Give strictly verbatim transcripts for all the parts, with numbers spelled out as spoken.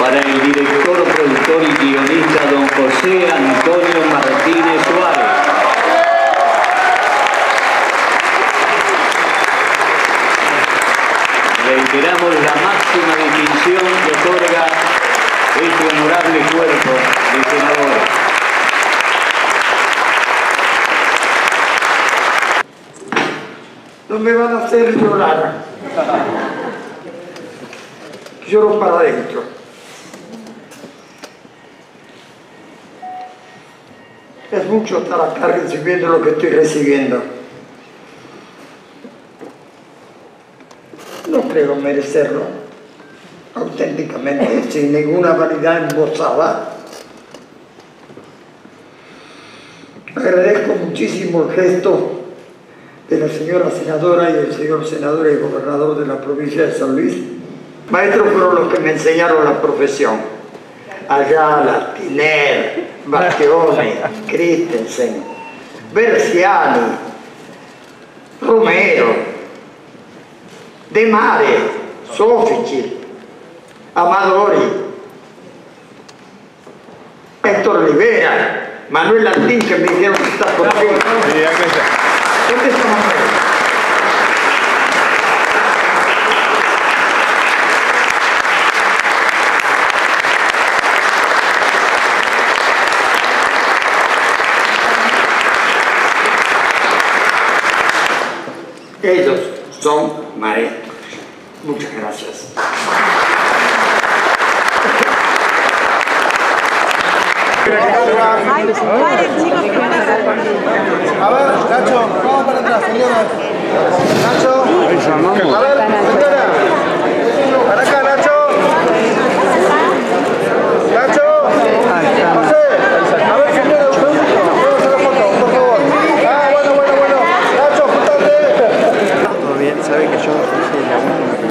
para el director, productor y guionista don José Antonio Martínez Suárez. Reiteramos la máxima distinción que otorga este honorable cuerpo de senadores. No me van a hacer llorar. Lloro para adentro. Es mucho estar acá recibiendo lo que estoy recibiendo. No creo merecerlo, auténticamente, sin ninguna vanidad embosada. Agradezco muchísimo el gesto de la señora senadora y del señor senador y gobernador de la provincia de San Luis. Maestros fueron los que me enseñaron la profesión. Ayala, Tiner, Bastioni, Christensen, Berciani, Romero, De Mare, Sofici, Amadori, Héctor Rivera, Manuel Landín, que me dijeron que está por aquí. Sí, aquí está. ¿Dónde está Manuel? Ellos son maestros. Muchas gracias. A ver, Nacho, vamos para atrás, señora. Nacho, a ver, señora. Para acá, Nacho. Nacho. José. A ver, señora, un segundito. Vamos a hacer la foto, por favor. Ah, bueno, bueno, bueno. Nacho, juntate. Todo bien, sabe que yo hice la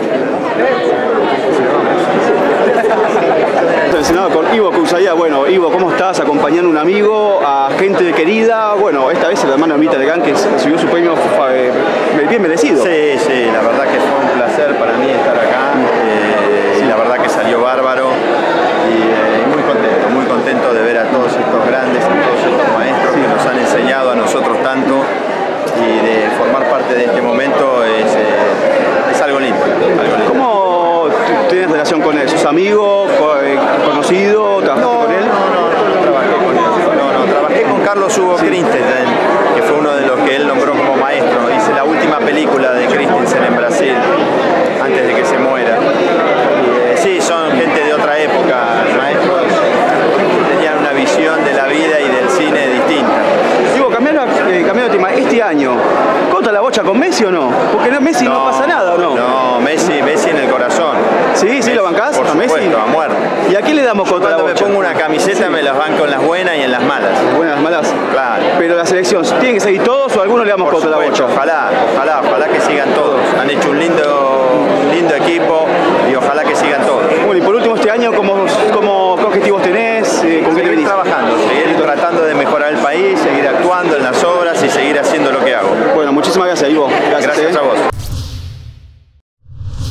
Senado con Ivo Cousaía. Bueno, Ivo, ¿cómo estás? Acompañando a un amigo, a gente querida. Bueno, esta vez el hermano Amita Legán, que recibió su premio eh, bien merecido. Sí, sí, la verdad que fue un placer para mí estar acá. Eh, y la verdad que salió bárbaro. Y eh, muy contento, muy contento de ver a todos estos grandes, a todos estos maestros que nos han enseñado a nosotros tanto. Y de formar parte de este momento es, eh, es algo lindo, algo lindo. ¿Cómo tienes relación con él? ¿Sos amigo, conocido? ¿Trabajaste No, con él? no, no, no, no trabajé con él. No, no, trabajé con Carlos Hugo sí. Christensen, que fue uno de los que él nombró como maestro. Hice la última película de Christensen en Brasil, antes de que se muera. Y, eh, sí, son gente de otra época, maestros. Tenían una visión de la vida y del cine distinta. Digo, cambiando, eh, cambiando de tema, este año, ¿corta la bocha con Messi o no? Porque no, Messi no, no pasa nada, ¿o no? No, Messi, Messi en el corazón. Sí, Messi, sí, ¿lo bancás? Por ¿A Messi? supuesto, a muerte. ¿Y a quién le damos contra la bocha? Cuando me pongo una camiseta sí. me las banco en las buenas y en las malas. ¿Las buenas, las malas? Claro. Pero la selección, ¿tienen que seguir todos o algunos le damos por contra supuesto, la bocha? Ojalá, ojalá, ojalá que sigan todos. Han hecho un lindo, un lindo equipo y ojalá que sigan todos. Bueno, y por último este año, ¿cómo